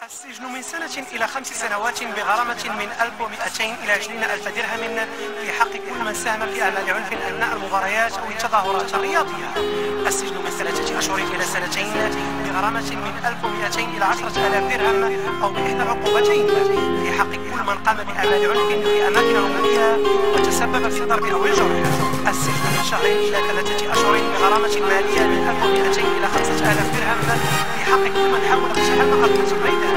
السجن من سنة إلى 5 سنوات بغرامة من 1200 إلى 20,000 درهم في حق كل من ساهم في أعمال عنف أثناء المباريات أو التظاهرات الرياضية. السجن من 3 أشهر إلى 2 سنين بغرامة من 1200 إلى 10,000 درهم أو بإحدى العقوبتين في حق كل من قام بأعمال عنف في أماكن عمومية وتسبب في الضرب أو الجرح. السجن من 2 إلى 3 أشهر بغرامة مالية من 1200 إلى 5,000 درهم في حق كل من حاول اقتحام أرض الميدان.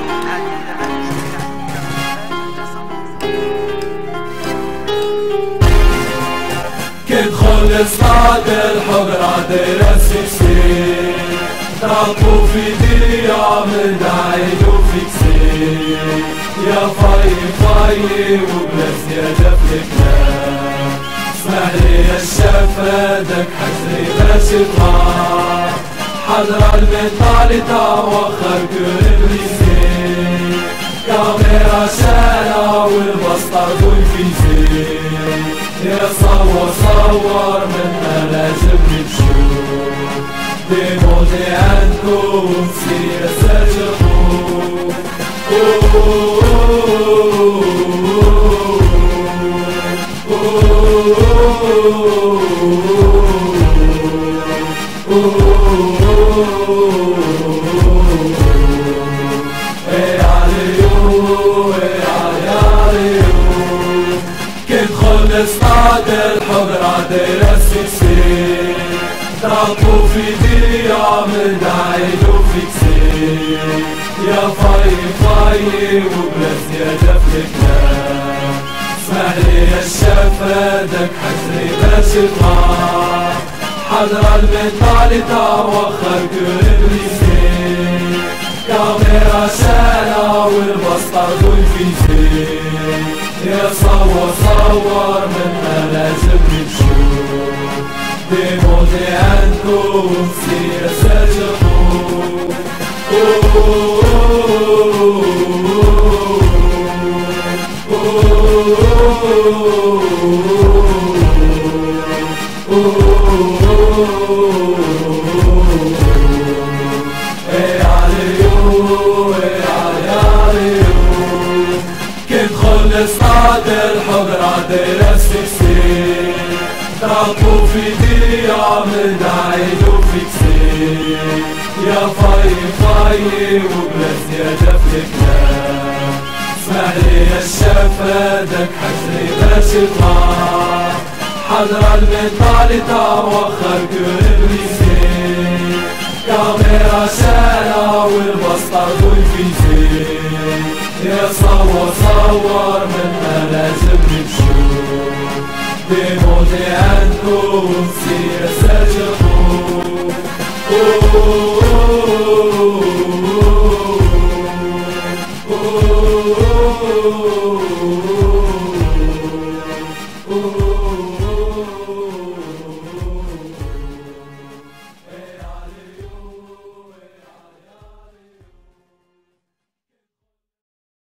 كندخل لصاد الحضر عدل السكسين تعطوا في ديا من عيد وفكسين يا فاي وبلا زيادة في الكلام. اسمح لي يا شفادك حسري باش يطلع حضر المنطالي توخر كل بليسين كاميرا شالة والبسطة والفيزين يا صور منا لازم نشوف ديمودي عندكم سياسة الخوف. لصاد الحضر عدل السكسين تعطوا في ديا من عيد وفكسين يا فاي وبلا زيادة في الكلام. اسمح لي يا شفادك حسري باش يطلع حضر المنطالي توخر كل بليسين كاميرا شالة والبسطة والفيزين يا صور منا لازم نشوف ديمودي عندكم سياسة الخوف. لصاد الحضر عدل السكسين تعطوا في ديا من عيد وفكسين يا فاي وبلا زيادة في الكلام. اسمح لي يا شفادك حسري باش يطلع حضر المنطالي توخر كل بليسين كاميرا شالة والبسطة والفيزين يا صور منا لازم نشوف ديمودي عندكم سياسة الخوف.